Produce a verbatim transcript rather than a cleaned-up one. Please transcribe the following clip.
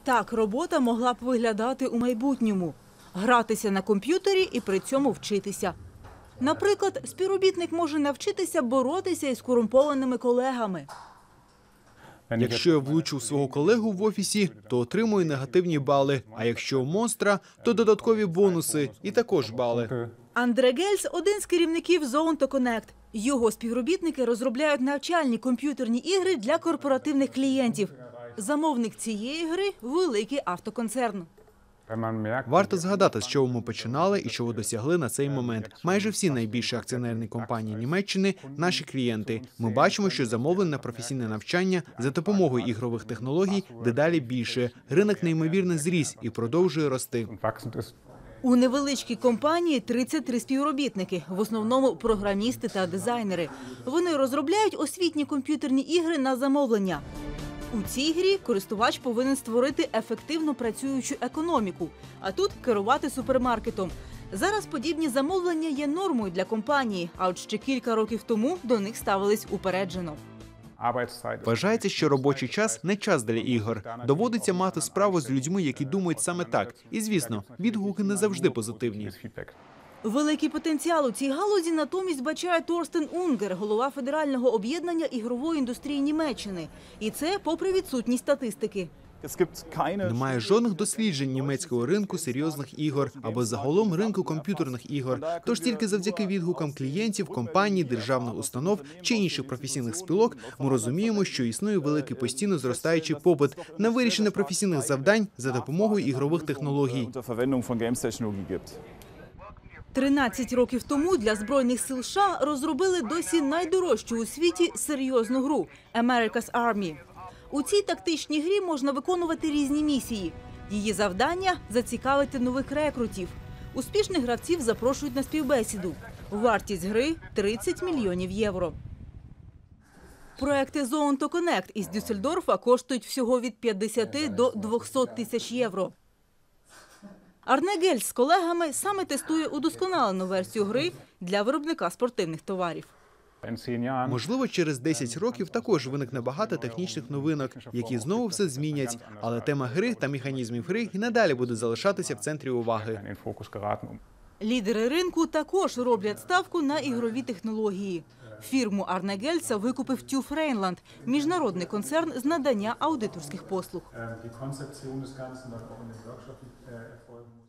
Так робота могла б виглядати у майбутньому. Гратися на комп'ютері і при цьому вчитися. Наприклад, співробітник може навчитися боротися із корумпованими колегами. Якщо я влучу свого колегу в офісі, то отримую негативні бали, а якщо у монстра, то додаткові бонуси і також бали. Андре Гельс – один з керівників Zoonto Connect. Його співробітники розробляють навчальні комп'ютерні ігри для корпоративних клієнтів. Замовник цієї гри – великий автоконцерн. Варто згадати, з чого ми починали і чого досягли на цей момент. Майже всі найбільші акціонерні компанії Німеччини – наші клієнти. Ми бачимо, що замовлень на професійне навчання за допомогою ігрових технологій дедалі більше. Ринок неймовірно зріс і продовжує рости. У невеличкій компанії тридцять три співробітники, в основному програмісти та дизайнери. Вони розробляють освітні комп'ютерні ігри на замовлення. У цій грі користувач повинен створити ефективно працюючу економіку, а тут керувати супермаркетом. Зараз подібні замовлення є нормою для компанії, а от ще кілька років тому до них ставились упереджено. Вважається, що робочий час – не час для ігор. Доводиться мати справу з людьми, які думають саме так. І, звісно, відгуки не завжди позитивні. Великий потенціал у цій галузі натомість бачає Торстен Унгер, голова Федерального об'єднання ігрової індустрії Німеччини. І це попри відсутність статистики. Немає жодних досліджень німецького ринку серйозних ігор або загалом ринку комп'ютерних ігор. Тож тільки завдяки відгукам клієнтів, компаній, державних установ чи інших професійних спілок ми розуміємо, що існує великий постійно зростаючий попит на вирішення професійних завдань за допомогою ігрових технологій. тринадцять років тому для Збройних сил США розробили досі найдорожчу у світі серйозну гру – America's Army. У цій тактичній грі можна виконувати різні місії. Її завдання – зацікавити нових рекрутів. Успішних гравців запрошують на співбесіду. Вартість гри – тридцять мільйонів євро. Проекти Zoonto Connect із Дюссельдорфа коштують всього від п'ятдесяти до двохсот тисяч євро. Арне Гельс з колегами саме тестує удосконалену версію гри для виробника спортивних товарів. Можливо, через десять років також виникне багато технічних новинок, які знову все змінять. Але тема гри та механізмів гри і надалі буде залишатися в центрі уваги. Лідери ринку також роблять ставку на ігрові технології. Фірму Арне Гельса викупив TÜV Rheinland – міжнародний концерн з надання аудиторських послуг.